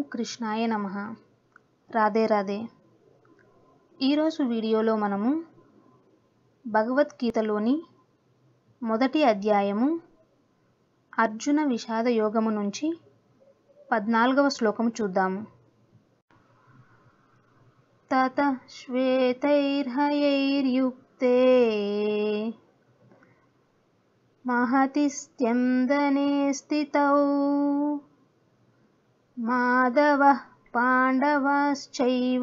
కృష్ణాయ నమః. రాధే రాధే. ఈరోజు వీడియోలో మనము భగవద్గీతలోని మొదటి అధ్యాయము అర్జున విషాద యోగము నుంచి 14వ శ్లోకము చూద్దాము. తత శ్వేతైర్హయైర్యుక్తే మహతి స్యందనే స్థితౌ మాధవః పాండవాశ్చైవ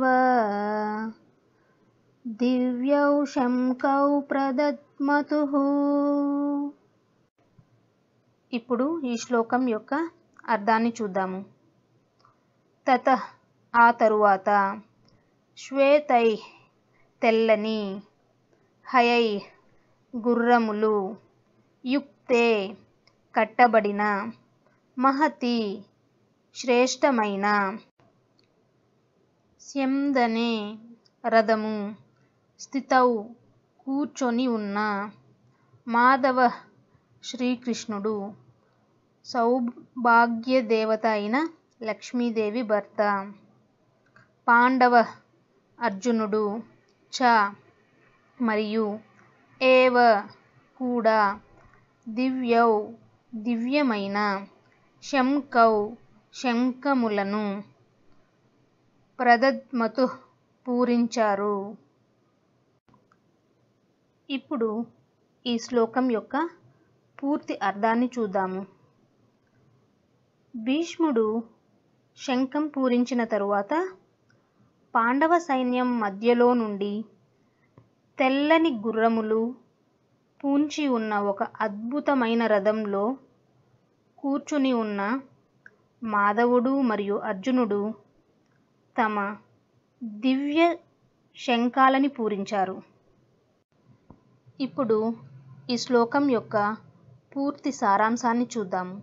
దివ్యౌ శంకౌ ప్రదద్మతుః. ఇప్పుడు ఈ శ్లోకం యొక్క అర్థాన్ని చూద్దాము. తతః ఆ తరువాత, శ్వేతై తెల్లని, హయై గుర్రములు, యుక్తే కట్టబడిన, మహతి శ్రేష్టమైన, స్యందనే రథము, స్థితౌ కూర్చొని ఉన్న, మాధవ శ్రీకృష్ణుడు, సౌభాగ్య దేవత అయిన లక్ష్మీదేవి భర్త, పాండవ అర్జునుడు, చ మరియు, ఏవ కూడా, దివ్యౌ దివ్యమైన, శంకౌ శంఖములను, ప్రదద్మతుః పూరించారు. ఇప్పుడు ఈ శ్లోకం యొక్క పూర్తి అర్థాన్ని చూద్దాము. భీష్ముడు శంఖం పూరించిన తరువాత పాండవ సైన్యం మధ్యలో నుండి తెల్లని గుర్రములు పూంచి ఉన్న ఒక అద్భుతమైన రథంలో కూర్చుని ఉన్న మాధవుడు మరియు అర్జునుడు తమ దివ్య శంఖాలని పూరించారు. ఇప్పుడు ఈ శ్లోకం యొక్క పూర్తి సారాంశాన్ని చూద్దాము.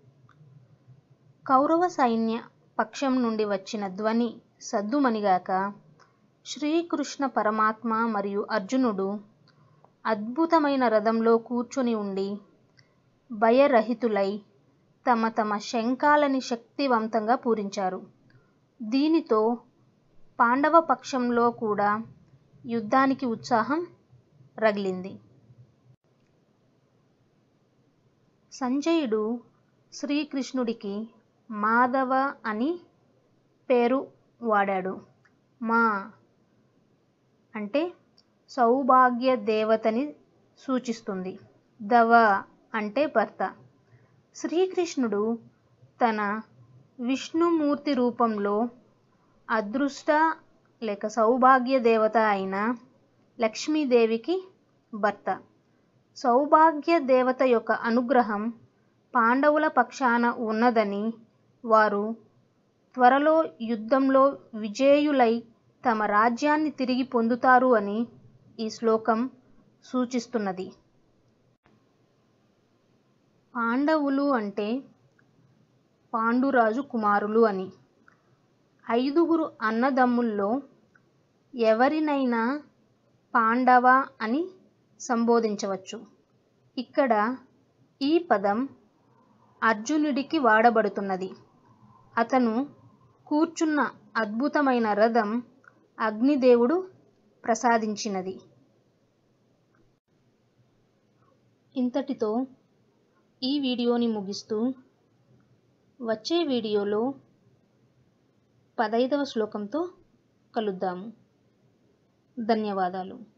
కౌరవ సైన్య పక్షం నుండి వచ్చిన ధ్వని సద్దుమణిగాక శ్రీకృష్ణ పరమాత్మ మరియు అర్జునుడు అద్భుతమైన రథంలో కూర్చొని ఉండి భయరహితులై తమ తమ శంఖాలని శక్తివంతంగా పూరించారు. దీనితో పాండవ పక్షంలో కూడా యుద్ధానికి ఉత్సాహం రగిలింది. సంజయుడు శ్రీకృష్ణుడికి మాధవ అని పేరు వాడాడు. మా అంటే సౌభాగ్య దేవతని సూచిస్తుంది. దవ అంటే భర్త. శ్రీకృష్ణుడు తన విష్ణుమూర్తి రూపంలో అదృష్ట లేక సౌభాగ్య దేవత అయిన లక్ష్మీదేవికి భర్త. సౌభాగ్య దేవత యొక్క అనుగ్రహం పాండవుల పక్షాన ఉన్నదని, వారు త్వరలో యుద్ధంలో విజేయులై తమ రాజ్యాన్ని తిరిగి పొందుతారు అని ఈ శ్లోకం సూచిస్తున్నది. పాండవులు అంటే పాండురాజు కుమారులు అని. 5గురు అన్నదమ్ముల్లో ఎవరినైనా పాండవ అని సంబోధించవచ్చు. ఇక్కడ ఈ పదం అర్జునుడికి వాడబడుతున్నది. అతను కూర్చున్న అద్భుతమైన రథం అగ్నిదేవుడు ప్రసాదించినది. ఇంతటితో ఈ వీడియోని ముగిస్తూ వచ్చే వీడియోలో 15వ శ్లోకంతో కలుద్దాము. ధన్యవాదాలు.